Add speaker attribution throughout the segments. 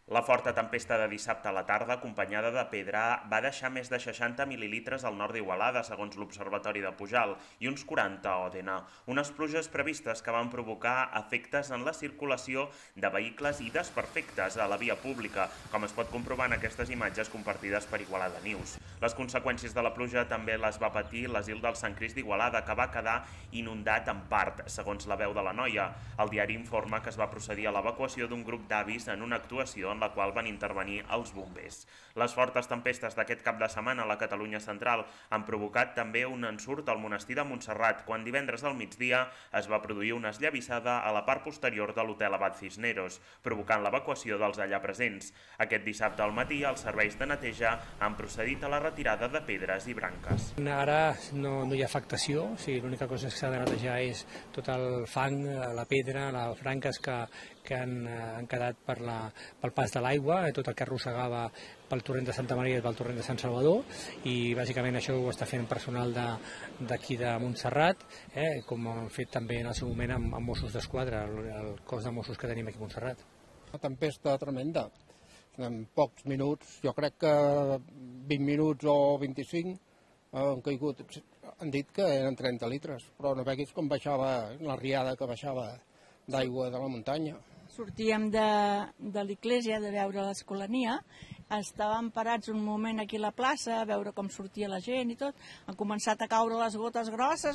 Speaker 1: La forta tempesta de dissabte a la tarda, acompanyada de pedra, va deixar més de 60 mil·lilitres al nord d'Igualada, segons l'Observatori de Pujalt, i uns 40 a Òdena. Unes pluges previstes que van provocar efectes en la circulació de vehicles i desperfectes a la via pública, com es pot comprovar en aquestes imatges compartides per Igualada News. Les conseqüències de la pluja també les va patir l'asil del Sant Crist d'Igualada, que va quedar inundat en part, segons la veu de la noia. El diari informa que es va procedir a l'evacuació d'un grup d'avis en una actuació en la qual van intervenir els bombers. Les fortes tempestes d'aquest cap de setmana a la Catalunya central han provocat també un ensurt al monestir de Montserrat, quan divendres al migdia es va produir una esllavissada a la part posterior de l'hotel Abat Cisneros, provocant l'evacuació dels allà presents. Aquest dissabte al matí, els serveis de neteja han procedit a la retirada de pedres i branques.
Speaker 2: Ara no hi ha afectació, l'única cosa que s'ha de netejar és tot el fang, la pedra, les branques que han quedat pel pas de l'aigua, tot el que arrossegava pel torrent de Santa Maria i pel torrent de Sant Salvador, i bàsicament això ho està fent personal d'aquí de Montserrat, com han fet també en el seu moment amb Mossos d'Esquadra, el cos de Mossos que tenim aquí a Montserrat.
Speaker 3: Una tempesta tremenda, en pocs minuts, jo crec que 20 minuts o 25 han caigut, han dit que eren 30 litres, però no veguis com baixava la riada que baixava d'aigua de la muntanya.
Speaker 4: Sortíem de l'església de veure l'Escolania, estàvem parats un moment aquí a la plaça a veure com sortia la gent i tot, han començat a caure les gotes grosses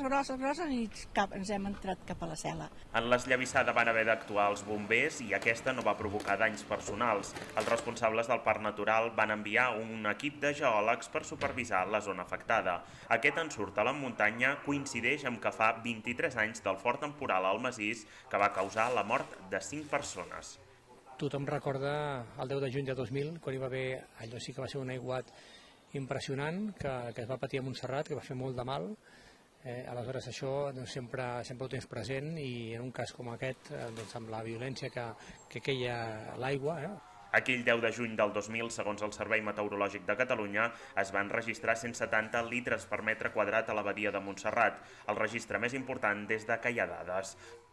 Speaker 4: i ens hem entrat cap a la cel·la.
Speaker 1: En l'esllavissada van haver d'actuar els bombers i aquesta no va provocar danys personals. Els responsables del Parc Natural van enviar un equip de geòlegs per supervisar la zona afectada. Aquest ensurt a la muntanya coincideix amb que fa 23 anys del fort temporal al massís que va causar la mort de 5 persones.
Speaker 2: Tothom recorda el 10 de juny de 2000, quan hi va haver, allò sí que va ser un aiguat impressionant que es va patir a Montserrat, que va fer molt de mal. Aleshores això sempre ho tens present, i en un cas com aquest, amb la violència que queia l'aigua,
Speaker 1: Aquell 10 de juny del 2000, segons el Servei Meteorològic de Catalunya, es van registrar 170 litres per metre quadrat a la badia de Montserrat, el registre més important des de que hi ha dades.